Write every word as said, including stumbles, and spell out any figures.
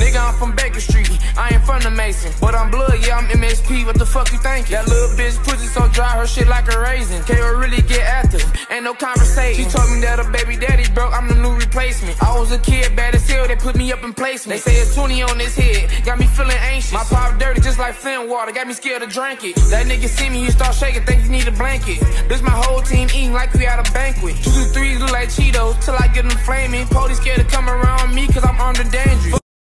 Nigga, I'm from Baker Street, I ain't from the Mason. But I'm blood, yeah, I'm M S P, what the fuck you thinking? That little bitch pussy so dry, her shit like a raisin. K O really get active, ain't no conversation. She told me that her baby daddy broke, I'm the new replacement. I was a kid, bad as hell, they put me up in placement. They say it's twenty on this head, got me feeling anxious. My pop dirty just like Flint water, got me scared to drink it. That nigga see me, he start shaking, think he need a blanket. This my whole team eating like we at a banquet. Two to threes look like Cheetos, till I get them flaming. Police scared to come around me, cause I'm armed and dangerous.